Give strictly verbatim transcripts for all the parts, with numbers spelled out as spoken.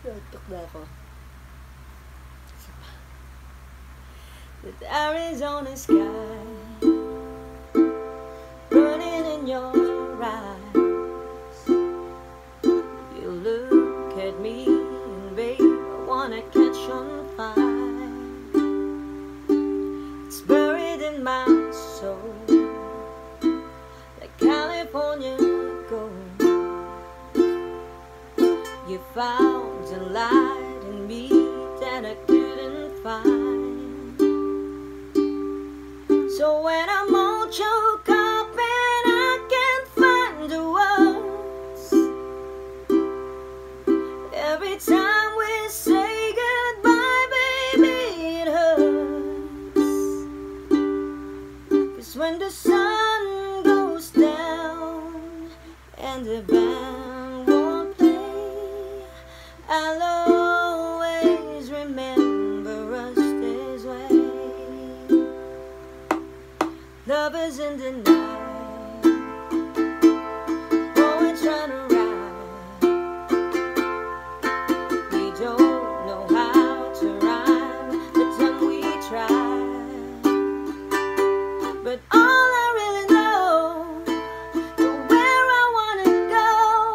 Tutok na ako. The Arizona sky burning in your eyes. You look at me and babe, I wanna catch on fire. It's buried in my soul like California gold. You found a light in me that I couldn't find. So when I'm all choked up and I can't find the words, every time we say goodbye, baby, it hurts. 'Cause when the sun goes down and the band won't play, I'll always remember us this way. Lovers in the night, poets run around. We don't know how to rhyme, but then we try. But all I really know is where I wanna go.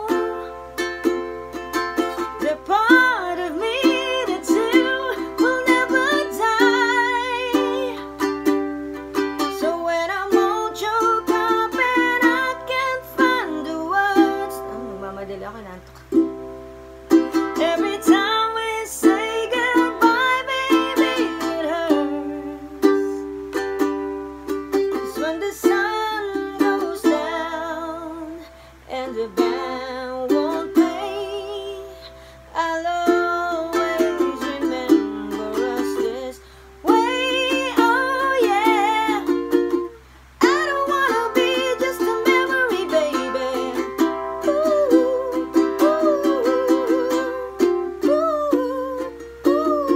The part of me that's you will never die. So when I'm all choked up and I can't find the words, oh, nagmamadali ako, nantok. Every time we say goodbye, baby, it hurts. 'Cause when the sun goes down and the band won't play, I'll always remember us this way. Oh yeah, I don't wanna be just a memory, baby. Ooh, ooh, ooh, ooh,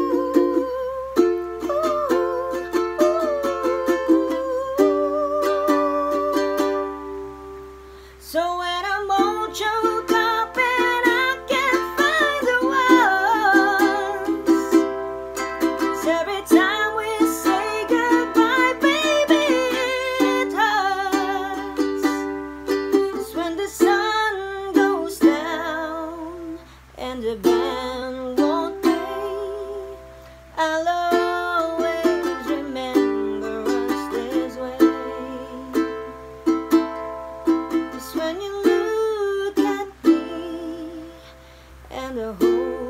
ooh. So when I'm all choked up and I can't find the words, 'cause every time we say goodbye, baby, it hurts. 'Cause when the sun goes down and the band won't play, I'll always remember us this way. 'Cause when you look at me and the whole